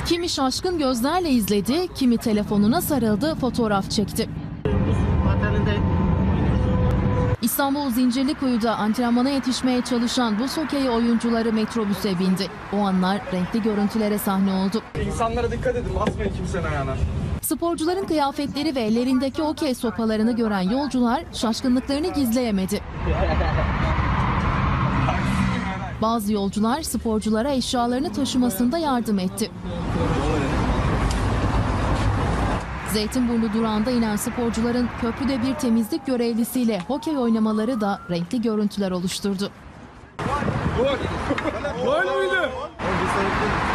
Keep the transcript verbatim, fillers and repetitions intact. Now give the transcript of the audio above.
Kimi şaşkın gözlerle izledi, kimi telefonuna sarıldı, fotoğraf çekti. İstanbul Zincirlikuyu'da antrenmana yetişmeye çalışan buz hokeyi oyuncuları metrobüse bindi. O anlar renkli görüntülere sahne oldu. İnsanlara dikkat edin, basmayın kimsenin ayağına. Sporcuların kıyafetleri ve ellerindeki hokey sopalarını gören yolcular şaşkınlıklarını gizleyemedi. Bazı yolcular sporculara eşyalarını taşımasında yardım etti. Zeytinburnu durağında inen sporcuların köprüde bir temizlik görevlisiyle hokey oynamaları da renkli görüntüler oluşturdu. Gol! Gol müydü?